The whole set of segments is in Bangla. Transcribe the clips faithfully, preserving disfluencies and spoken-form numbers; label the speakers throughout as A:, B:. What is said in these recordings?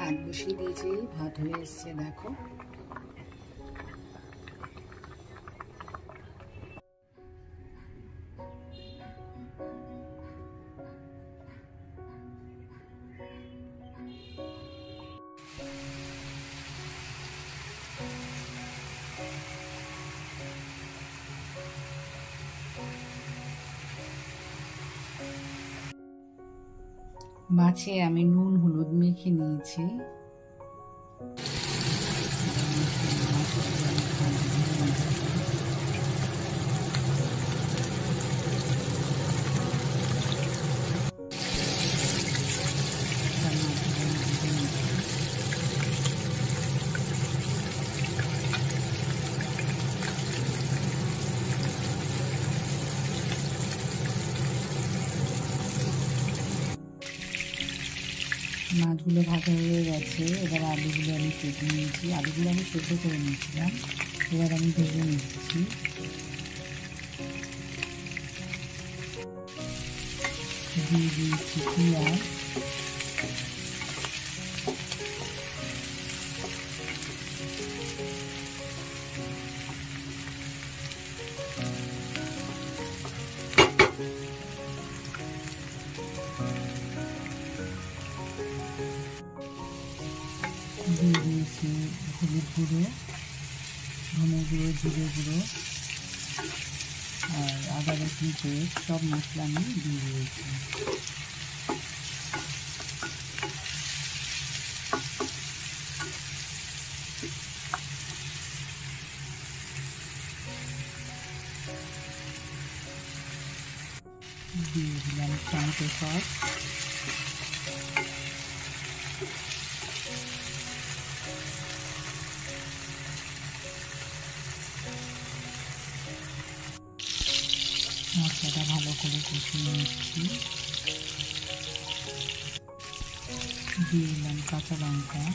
A: ভাত বসিয়ে দিয়েছি, ভাত হয়ে এসছে দেখো। মাছে আমি নুন হলুদ মেখে নিয়েছি। মাছগুলো ভাজা হয়ে গেছে, এবার আলুগুলো আমি কেটে নিয়েছি। আলুগুলো আমি সেদ্ধ করে নিয়েছিলাম, এবার আমি ভেজে নিচ্ছি। দিয়ে দিয়েছি পেঁয়াজ, দিয়ে দিয়েছি হলুদ গুঁড়ো, ধনে গুঁড়ো, জিরে গুঁড়ো আর আদা রসুন পেস্ট, সব মশলা আমি দিয়ে দিয়েছি। দিয়ে দিলাম টমেটো সস, মশলাটা ভালো করে কষিয়ে নিচ্ছি। দিয়ে দিলাম কাঁচা লঙ্কা,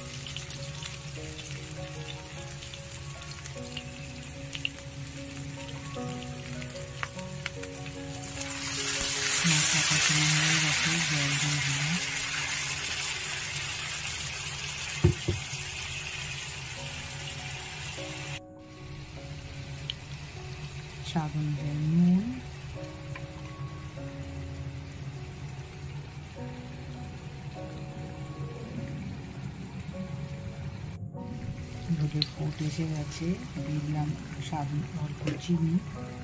A: মশলা কষানো হয়ে গেছে, জল দিয়ে দিলাম। স্বাদ অনুযায়ী নুন, দুটো ফুট এসে গেছে, দিয়ে দিলাম স্বাদ অল্প চিনি।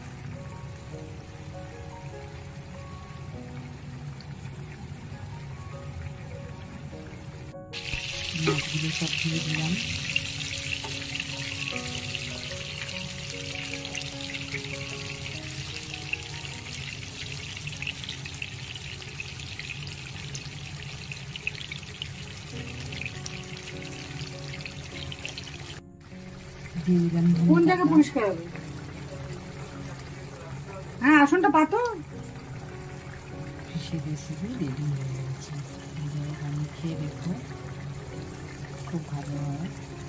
A: মাছগুলো সব দিয়ে দিলাম। দিয়ে দিলাম
B: কোন জায়গা পরিষ্কার হবে? হ্যাঁ, আসনটা পাতো।
A: ফিশের রেসিপি রেডি হয়ে গেছে। আমি খেয়ে দেখো, খুব ভালো হয়।